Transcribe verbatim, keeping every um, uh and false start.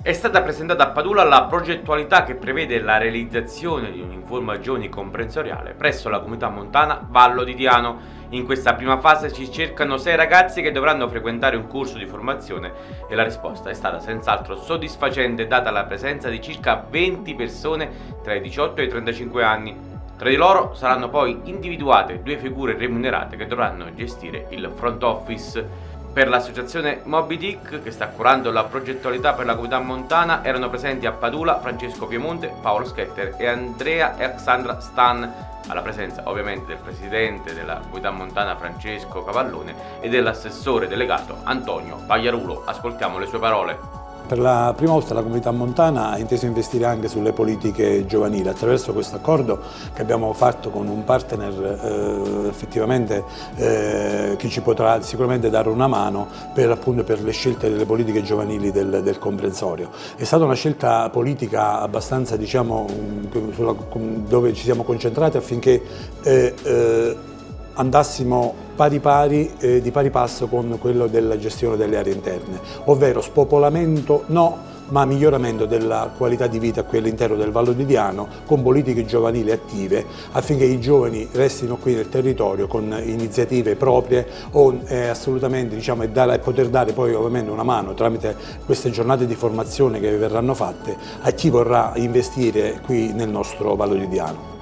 È stata presentata a Padula la progettualità che prevede la realizzazione di un'informa giovani comprensoriale presso la comunità montana Vallo di Diano. In questa prima fase si cercano sei ragazzi che dovranno frequentare un corso di formazione e la risposta è stata senz'altro soddisfacente data la presenza di circa venti persone tra i diciotto e i trentacinque anni. Tra di loro saranno poi individuate due figure remunerate che dovranno gestire il front office. Per l'associazione Moby Dick, che sta curando la progettualità per la comunità montana, erano presenti a Padula Francesco Piemonte, Paolo Schetter e Andrea e Alexandra Stan, alla presenza ovviamente del presidente della comunità montana Francesco Cavallone e dell'assessore delegato Antonio Pagliarulo. Ascoltiamo le sue parole. Per la prima volta la comunità montana ha inteso investire anche sulle politiche giovanili attraverso questo accordo che abbiamo fatto con un partner eh, effettivamente eh, che ci potrà sicuramente dare una mano per, appunto, per le scelte delle politiche giovanili del, del comprensorio. È stata una scelta politica abbastanza, diciamo, sulla, dove ci siamo concentrati affinché eh, eh, andassimo pari pari, eh, di pari passo con quello della gestione delle aree interne, ovvero spopolamento no, ma miglioramento della qualità di vita qui all'interno del Vallo di Diano con politiche giovanili attive affinché i giovani restino qui nel territorio con iniziative proprie o eh, assolutamente, diciamo, e, dare, e poter dare poi ovviamente una mano tramite queste giornate di formazione che verranno fatte a chi vorrà investire qui nel nostro Vallo di Diano.